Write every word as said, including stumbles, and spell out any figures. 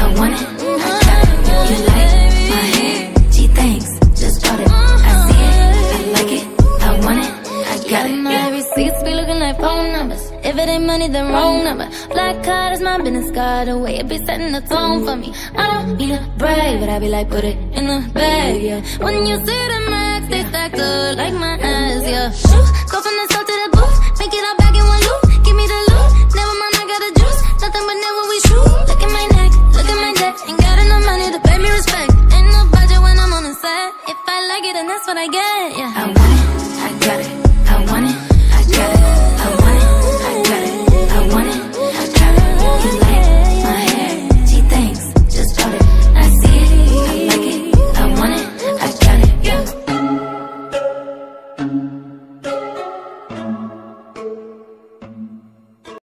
want it, I got it. You like my hair? Gee, thanks, just bought it. I see it, I like it, I want it, I got it. My receipts be looking like phone numbers. If it ain't money, then wrong number. Black card is my business card. The way it be setting the tone for me. I don't need a brag, but I be like, put it in the bag, yeah. When you see the max, they stack up like my ass, yeah. Shoo, go from the south to the booth, make it all back in one loop. Give me the loot, never mind, I got a juice. Nothing but never we shoot. Look at my neck, look at my neck. Ain't got enough money to pay me respect. Ain't no budget when I'm on the set. If I like it, then that's what I get, yeah.